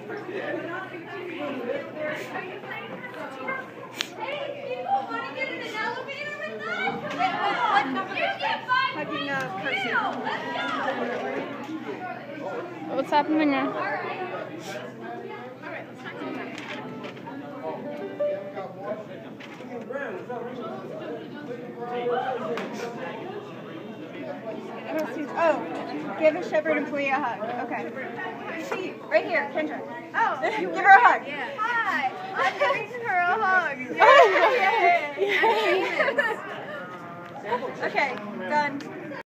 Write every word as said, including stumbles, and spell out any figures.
people want to get in an elevator with us? You get five Hugging a person. What's happening there? Oh, give a Shepherd employee a hug. Okay. She, right here, Kendra. Oh, give her a hug. Yeah. Hi, I'm giving her a hug. Oh, yeah. Okay, done.